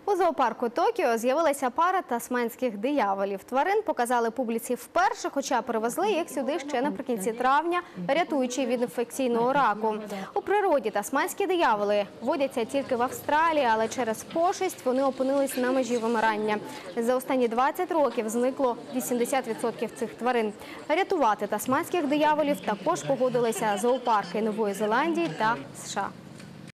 У зоопарку Токіо з'явилася пара тасманських дияволів. Тварин показали публіці вперше, хоча привезли їх сюди ще наприкінці травня, рятуючи від інфекційного раку. У природі тасманські дияволи водяться тільки в Австралії, але через пошесть вони опинились на межі вимирання. За останні 20 років зникло 80% цих тварин. Рятувати тасманських дияволів також погодилися зоопарки Нової Зеландії та США.